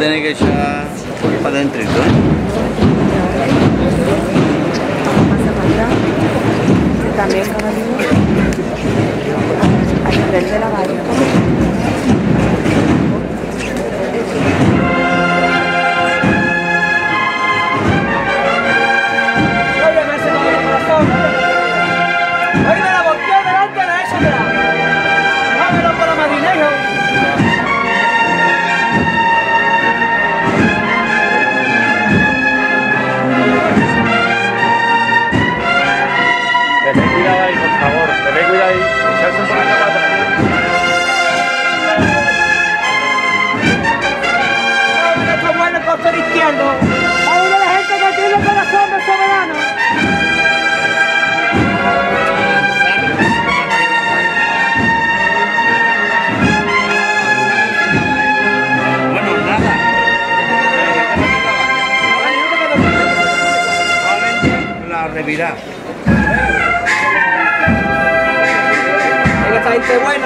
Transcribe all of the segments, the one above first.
tener que echar para adentro, ¿eh? También al nivel de la valla. Oye, me hace todo el corazón. Oye, me la volteó delante de esa atrás. Vámonos por la madrilejo. Tened cuidado ahí, por favor. Tened cuidado ahí. Echarse por acá para atrás. Mira cómo es el costado izquierdo. Hay una de la gente que tiene el corazón del soberano. Bueno, nada. La revirá. Venga, esta gente buena.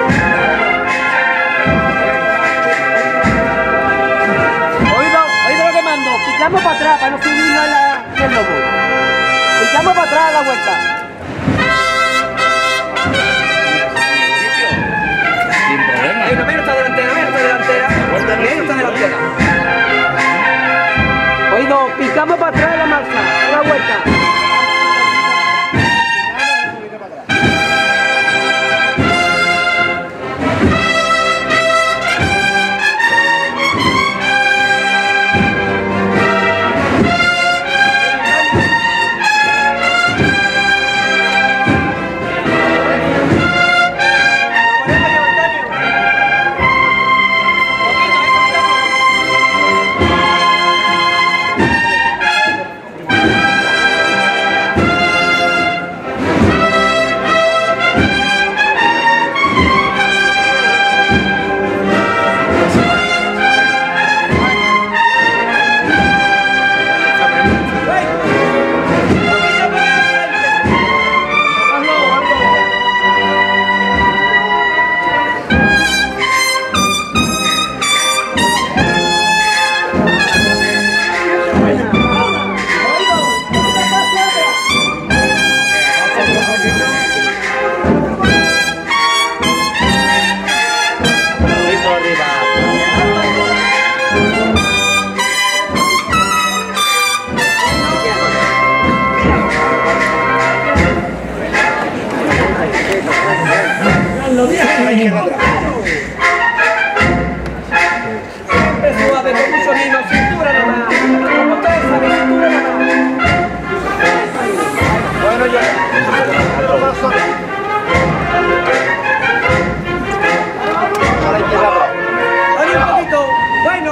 Oído lo que mando. Picamos para atrás para no subirnos en el lobo. Picamos para atrás a la vuelta. Sin problema. Ahí, menos está delantera, menos está delantera. Menos está delantera. Oído, picamos para atrás de la marcha, a la vuelta. Siempre suave, con mucho vino, cintura nomás. Como ustedes saben, cintura nomás. Bueno, ya. Oye, un poquito. Bueno.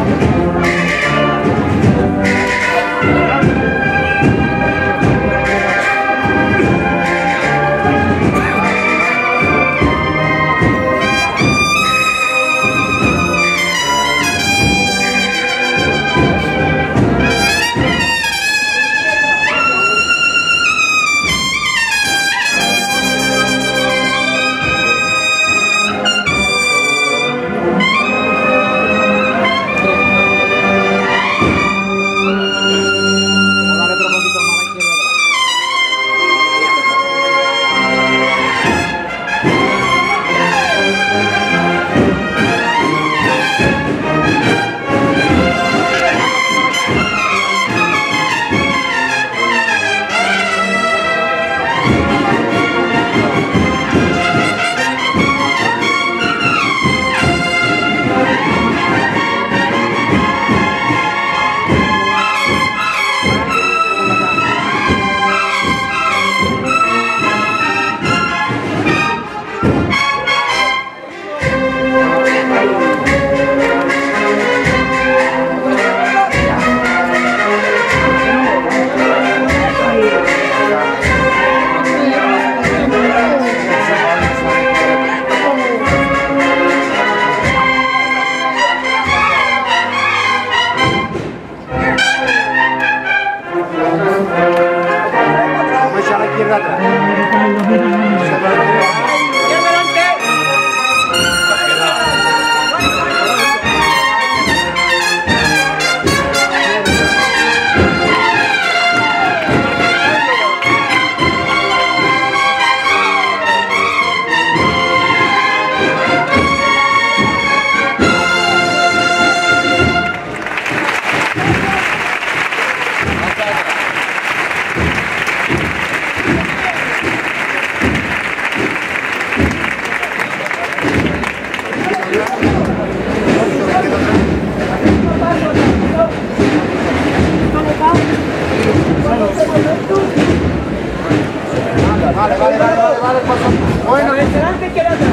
Bueno, delante quiere atrás.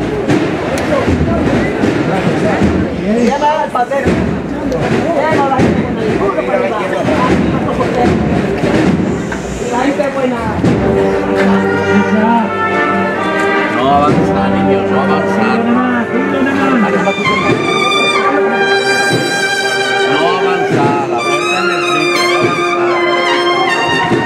Se llama el patero. La gente buena. No avanzar, niños, no avanzar. No avanzar, la vuelta en el sitio, no avanzar.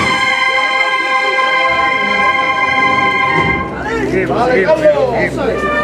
Vale, Carlos.